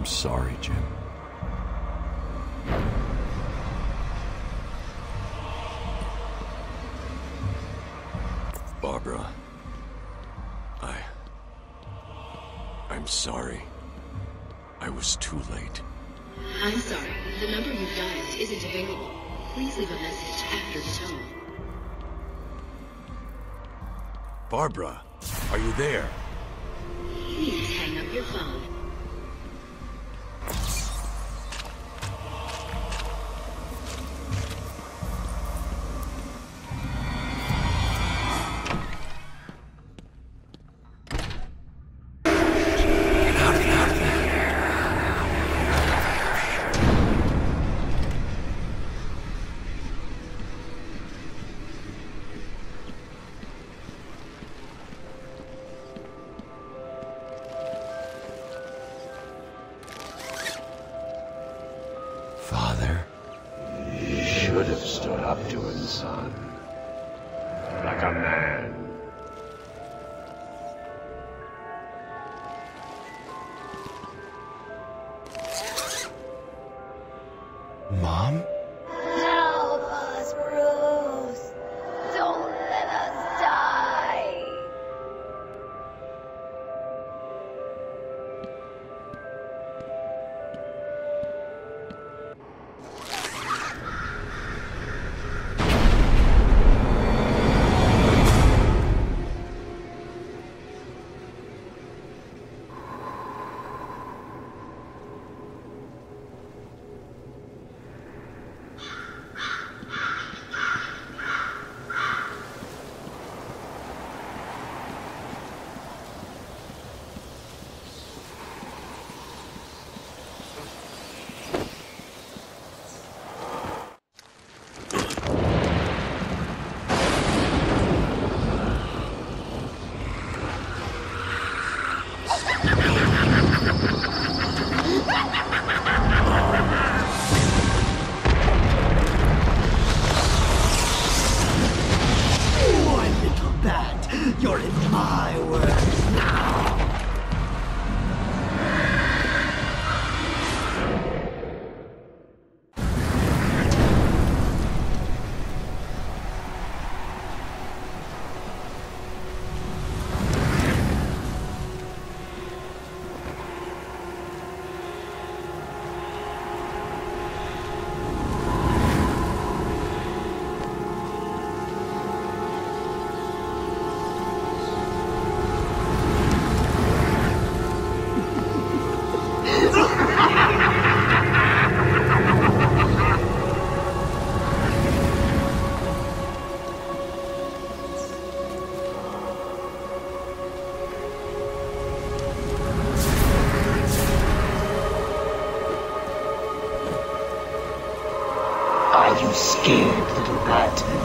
I'm sorry, Jim. Barbara. I'm sorry. I was too late. I'm sorry. The number you've dialed isn't available. Please leave a message after the tone. Barbara, are you there? Please hang up your phone. Father? You should have stood up to him, son. Like a man. Mom? Help us, Bruce! Don't let us die! You're in my world now! Are you scared, little bat?